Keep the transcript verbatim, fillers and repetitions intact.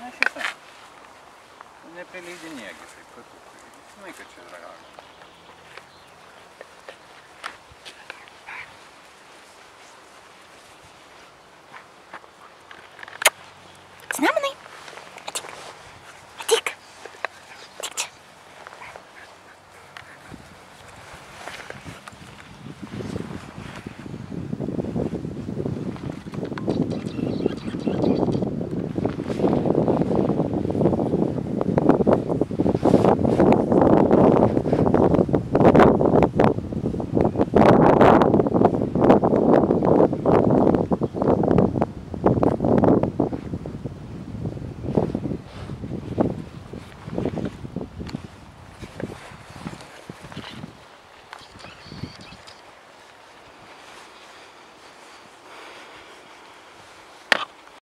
Na šitą. Neprileidinėgi taip, kad tu žinai, kad čia yra ragas.